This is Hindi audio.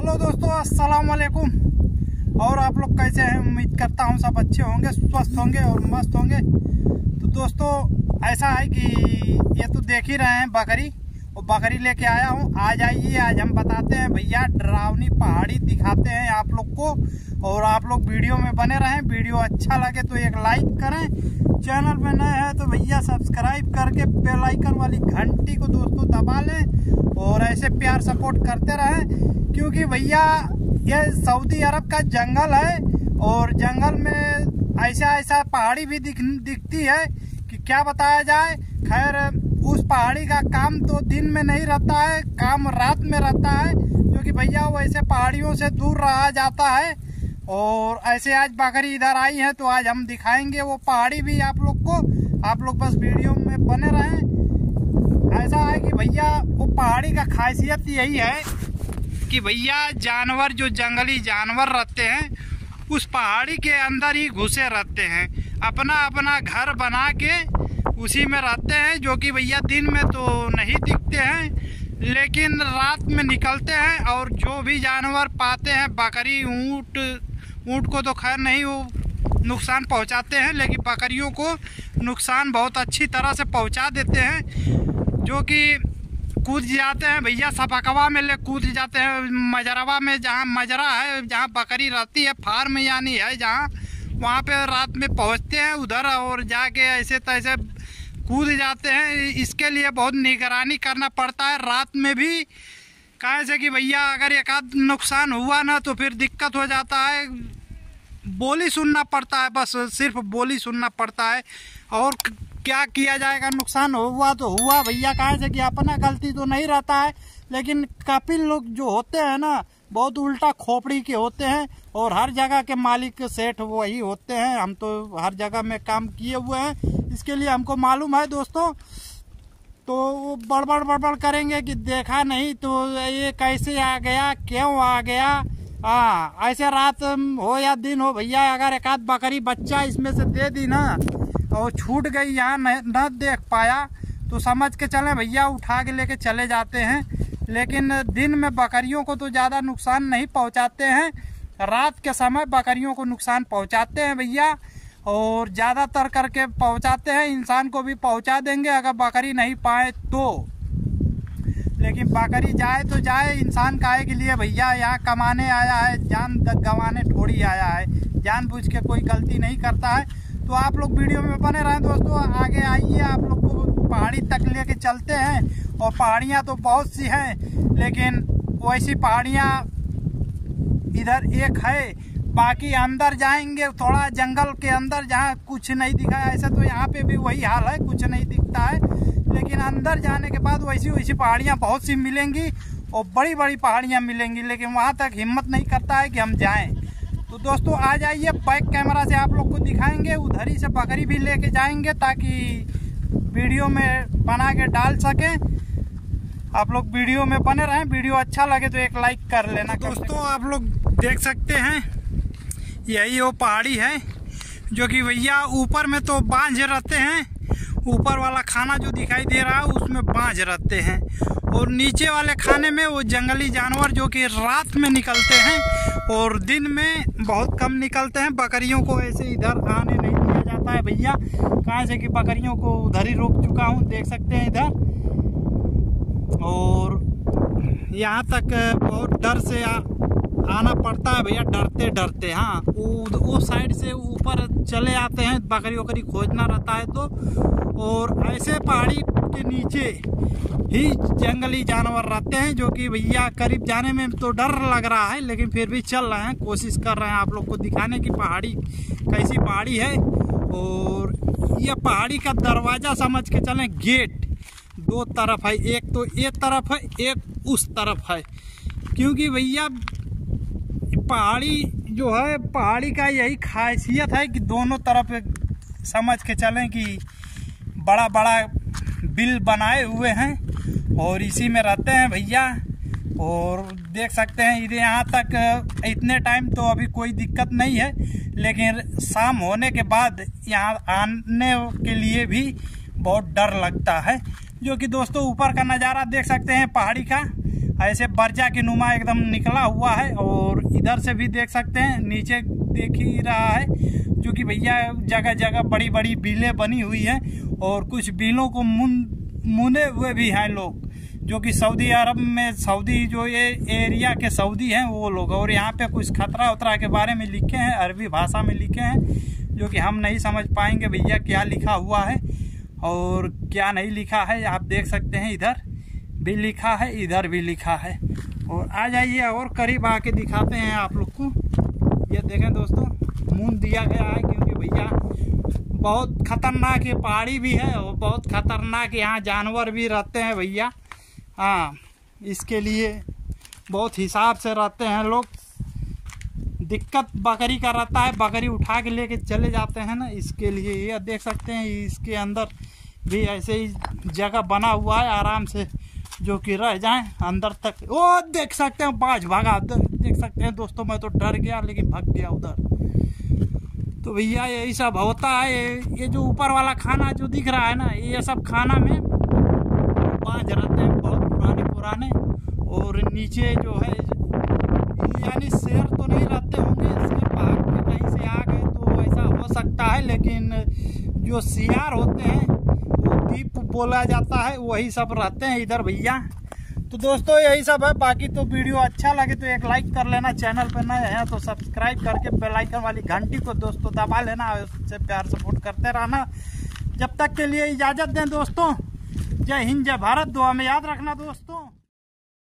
हेलो दोस्तों, अस्सलाम वालेकुम। और आप लोग कैसे हैं? उम्मीद करता हूं सब अच्छे होंगे, स्वस्थ होंगे और मस्त होंगे। तो दोस्तों ऐसा है कि ये तो देख ही रहे हैं बकरी, और बकरी लेके आया हूं। आज आइए, आज हम बताते हैं भैया, डरावनी पहाड़ी दिखाते हैं आप लोग को। और आप लोग वीडियो में बने रहें। वीडियो अच्छा लगे तो एक लाइक करें, चैनल पे नए हैं तो भैया सब्सक्राइब करके बेल आइकन वाली घंटी को दोस्तों दबा लें और ऐसे प्यार सपोर्ट करते रहें। क्योंकि भैया ये सऊदी अरब का जंगल है और जंगल में ऐसा पहाड़ी भी दिखती है कि क्या बताया जाए। खैर, उस पहाड़ी का काम तो दिन में नहीं रहता है, काम रात में रहता है। क्योंकि भैया वो ऐसे पहाड़ियों से दूर रहा जाता है। और ऐसे आज बकरी इधर आई है तो आज हम दिखाएंगे वो पहाड़ी भी आप लोग को। आप लोग बस वीडियो में बने रहें। ऐसा है कि भैया वो पहाड़ी का खासियत यही है कि भैया जानवर, जो जंगली जानवर रहते हैं उस पहाड़ी के अंदर ही घुसे रहते हैं, अपना अपना घर बना के उसी में रहते हैं। जो कि भैया दिन में तो नहीं दिखते हैं लेकिन रात में निकलते हैं और जो भी जानवर पाते हैं, बकरी, ऊँट को तो खैर नहीं वो नुकसान पहुंचाते हैं, लेकिन बकरियों को नुकसान बहुत अच्छी तरह से पहुंचा देते हैं। जो कि कूद जाते हैं भैया, सपकवा में ले कूद जाते हैं, मजरवा में, जहाँ मजरा है, जहाँ बकरी रहती है, फार्म यानी है जहाँ, वहाँ पे रात में पहुँचते हैं उधर और जाके ऐसे तैसे कूद जाते हैं। इसके लिए बहुत निगरानी करना पड़ता है रात में भी। कहाँ से कि भैया अगर एक आध नुकसान हुआ ना तो फिर दिक्कत हो जाता है। बोली सुनना पड़ता है, बस सिर्फ बोली सुनना पड़ता है। और क्या किया जाएगा, नुकसान हुआ तो हुआ भैया। कहाँ से कि अपना गलती तो नहीं रहता है, लेकिन कपिल लोग जो होते हैं ना बहुत उल्टा खोपड़ी के होते हैं और हर जगह के मालिक सेठ वही होते हैं। हम तो हर जगह में काम किए हुए हैं, इसके लिए हमको मालूम है दोस्तों। तो वो बड़बड़ करेंगे कि देखा नहीं तो ये कैसे आ गया, क्यों आ गया। हाँ, ऐसे रात हो या दिन हो भैया, अगर एक आध बकरी बच्चा इसमें से दे दी ना और छूट गई, यहाँ न देख पाया तो समझ के चले भैया उठा के लेके चले जाते हैं। लेकिन दिन में बकरियों को तो ज़्यादा नुकसान नहीं पहुंचाते हैं, रात के समय बकरियों को नुकसान पहुंचाते हैं भैया। और ज़्यादातर करके पहुंचाते हैं, इंसान को भी पहुंचा देंगे अगर बकरी नहीं पाए तो। लेकिन बकरी जाए तो जाए, इंसान काहे के लिए भैया, यहाँ कमाने आया है, जान गंवाने थोड़ी आया है। जानबूझ के कोई गलती नहीं करता है। तो आप लोग वीडियो में बने रहें दोस्तों। आगे आइए, आप लोग को पहाड़ी तक लेके चलते हैं। और पहाड़ियाँ तो बहुत सी हैं, लेकिन वैसी पहाड़ियाँ इधर एक है, बाकी अंदर जाएंगे थोड़ा जंगल के अंदर जहाँ कुछ नहीं दिखा। ऐसा तो यहाँ पे भी वही हाल है, कुछ नहीं दिखता है। लेकिन अंदर जाने के बाद वैसी पहाड़ियाँ बहुत सी मिलेंगी और बड़ी बड़ी पहाड़ियाँ मिलेंगी, लेकिन वहाँ तक हिम्मत नहीं करता है कि हम जाएं। तो दोस्तों आ जाइए, बैक कैमरा से आप लोग को दिखाएंगे। उधर ही से बकरी भी लेके जाएंगे ताकि वीडियो में बना के डाल सकें। आप लोग वीडियो में बने रहें। वीडियो अच्छा लगे तो एक लाइक कर लेना। दोस्तों आप लोग देख सकते हैं यही वो पहाड़ी है, जो कि भैया ऊपर में तो बांझ रहते हैं, ऊपर वाला खाना जो दिखाई दे रहा है उसमें बांझ रहते हैं, और नीचे वाले खाने में वो जंगली जानवर जो कि रात में निकलते हैं और दिन में बहुत कम निकलते हैं। बकरियों को ऐसे इधर आने नहीं दिया जाता है भैया। कहाँ से कि बकरियों को उधर ही रोक चुका हूँ, देख सकते हैं इधर। और यहाँ तक बहुत डर से आना पड़ता है भैया, डरते डरते। हाँ, वो साइड से ऊपर चले आते हैं, बकरी वकरी खोजना रहता है तो। और ऐसे पहाड़ी के नीचे ही जंगली जानवर रहते हैं, जो कि भैया करीब जाने में तो डर लग रहा है, लेकिन फिर भी चल रहे हैं, कोशिश कर रहे हैं आप लोग को दिखाने की पहाड़ी कैसी पहाड़ी है। और यह पहाड़ी का दरवाज़ा समझ के चलें, गेट दो तरफ है, एक तो एक तरफ है, एक उस तरफ है। क्योंकि भैया पहाड़ी जो है, पहाड़ी का यही खासियत है कि दोनों तरफ समझ के चलें कि बड़ा बड़ा बिल बनाए हुए हैं और इसी में रहते हैं भैया। और देख सकते हैं इधर यहाँ तक इतने टाइम तो अभी कोई दिक्कत नहीं है, लेकिन शाम होने के बाद यहाँ आने के लिए भी बहुत डर लगता है। जो कि दोस्तों ऊपर का नज़ारा देख सकते हैं पहाड़ी का। ऐसे बर्जा के नुमा एकदम निकला हुआ है। और इधर से भी देख सकते हैं, नीचे देख ही रहा है जो कि भैया जगह जगह बड़ी बड़ी बिलें बनी हुई हैं और कुछ बिलों को मुने हुए भी हैं लोग, जो कि सऊदी अरब में सऊदी जो ये एरिया के सऊदी हैं वो लोग। और यहाँ पे कुछ खतरा उतरा के बारे में लिखे हैं, अरबी भाषा में लिखे हैं, जो कि हम नहीं समझ पाएंगे भैया क्या लिखा हुआ है और क्या नहीं लिखा है। आप देख सकते हैं इधर भी लिखा है, इधर भी लिखा है। और आ जाइए और करीब आके दिखाते हैं आप लोग को। ये देखें दोस्तों, मून दिया गया है क्योंकि भैया बहुत खतरनाक ये पहाड़ी भी है और बहुत खतरनाक यहाँ जानवर भी रहते हैं भैया। हाँ, इसके लिए बहुत हिसाब से रहते हैं लोग। दिक्कत बकरी का रहता है, बकरी उठा के लेके चले जाते हैं ना, इसके लिए। ये देख सकते हैं इसके अंदर भी ऐसे ही जगह बना हुआ है, आराम से जो कि रह जाएं अंदर तक। ओ देख सकते हैं बाज भागा, देख सकते हैं दोस्तों, मैं तो डर गया लेकिन भाग गया उधर। तो भैया यही सब होता है। ये जो ऊपर वाला खाना जो दिख रहा है ना, ये सब खाना में बाज रहते हैं बहुत पुराने पुराने। और नीचे जो है यानी शेर तो नहीं रहते होंगे, शेर भाग के कहीं से आ गए तो ऐसा हो सकता है, लेकिन जो सियार होते हैं वो दीप बोला जाता है, वही सब रहते हैं इधर भैया। तो दोस्तों यही सब है। बाकी तो वीडियो अच्छा लगे तो एक लाइक कर लेना, चैनल पर नए हैं तो सब्सक्राइब करके बेल आइकन वाली घंटी को दोस्तों दबा लेना, उससे प्यार सपोर्ट करते रहना। जब तक के लिए इजाज़त दें दोस्तों। जय हिंद, जय भारत। दुआ में याद रखना दोस्तों।